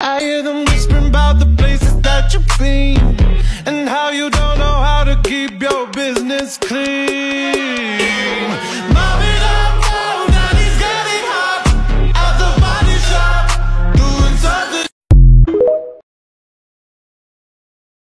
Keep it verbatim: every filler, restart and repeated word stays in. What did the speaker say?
I hear them whispering about the places that you've been, and how you don't know how to keep your business clean.